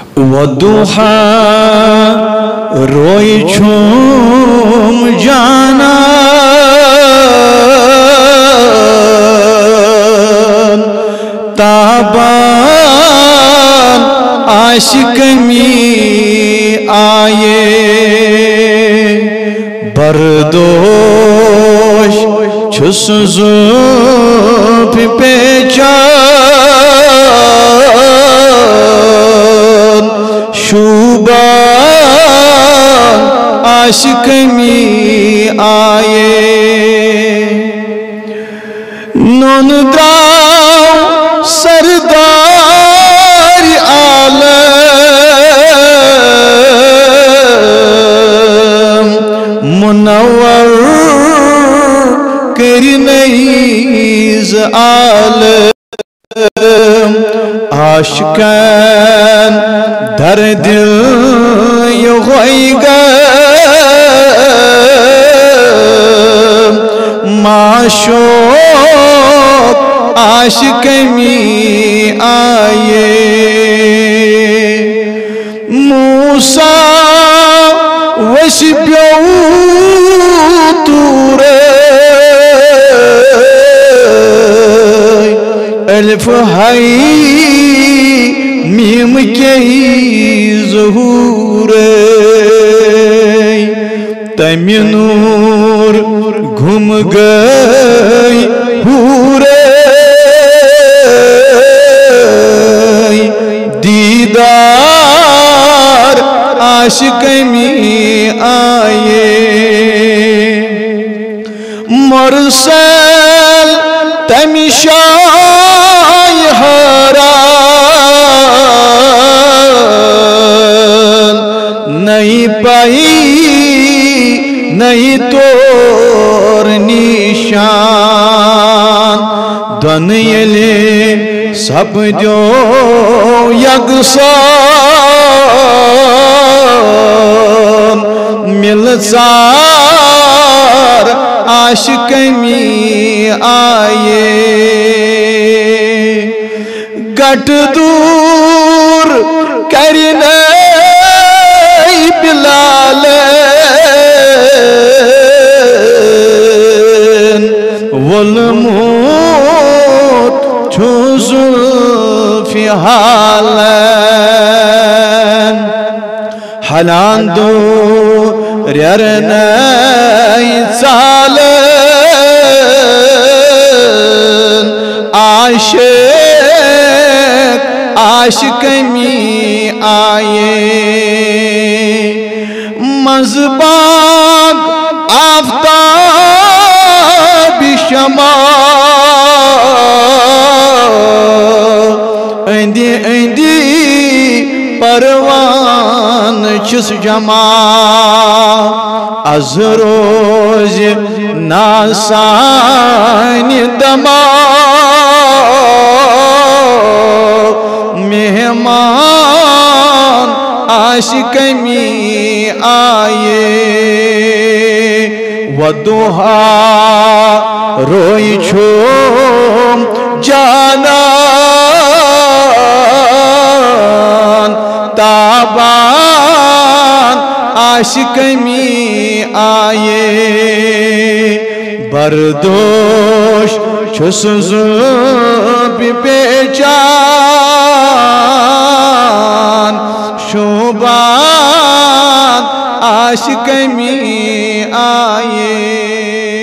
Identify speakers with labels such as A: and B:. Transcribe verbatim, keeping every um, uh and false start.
A: وضحا روئی چھوم جانا تابان عاشق می آئے بردوش چھس زوپ پیچان شوبان عاشق می آئے نون دراو سردار عالم منور کرنیز عالم عاشقان در دل یغوی گم معشوق عاشق می آئے موسیٰ وش پیو تورے الف ہائی میم کی ظہور تمی نور گھم گئی پورے دیدار عاشق می آئے مرسل تمی شای حران نہیں پائی نہیں تور نشان دن یلی سب جو یکسان ملزار عاشق می آئے گٹ دور کرنے بلال والموت چھو زلفی حالن حلان دو ریرنائی چالن عاشق عاشق می آئے مزباگ آفتاب شما اندی اندی پروان چس جما از روز ناسان دما مہمان عاشق می آئے وضحا روئی چھوم جانا تابان عاشق می آئے بردوش چھس زوب پیچان شوبان عاشق می آئے